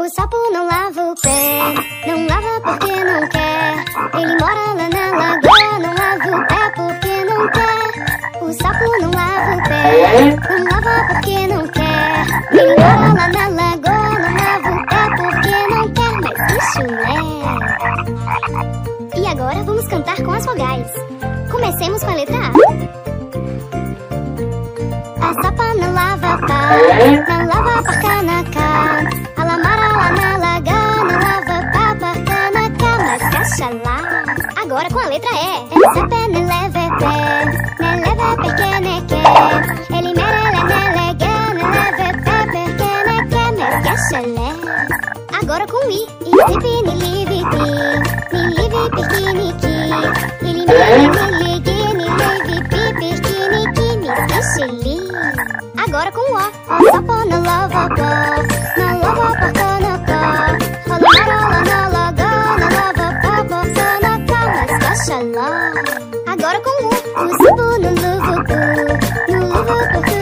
O sapo não lava o pé, não lava porque não quer. Ele mora lá na lagoa, não lava o pé porque não quer. O sapo não lava o pé, não lava porque não quer. Ele mora lá na lagoa, não lava o pé porque não quer. Mas que chulé! E agora vamos cantar com as vogais. Comecemos com a letra A. A sapa não lava pá, não lava parca na cá. A lamara lá na lagoa, não lava pá, parca na cá. Mas caxalá. Agora com a letra E. É sepe, ne leve pé, ne leve perque ne quer. Ele merele ne lege, ne leve pé, perque ne quer. Mas caxalé. Agora com I. Isipi, ne livi pi, ne livi perque ni ki. Ele merele ne lege, ne leve pi, perque ni ki. Mas caxalé. Agora com o O. O sapo não lava pó, não lava porca na cá. A lamara lá na lagoa, não lava pó, porca na cá. Mas caxalá. Agora com o U. O sapo não lava pó, não lava porca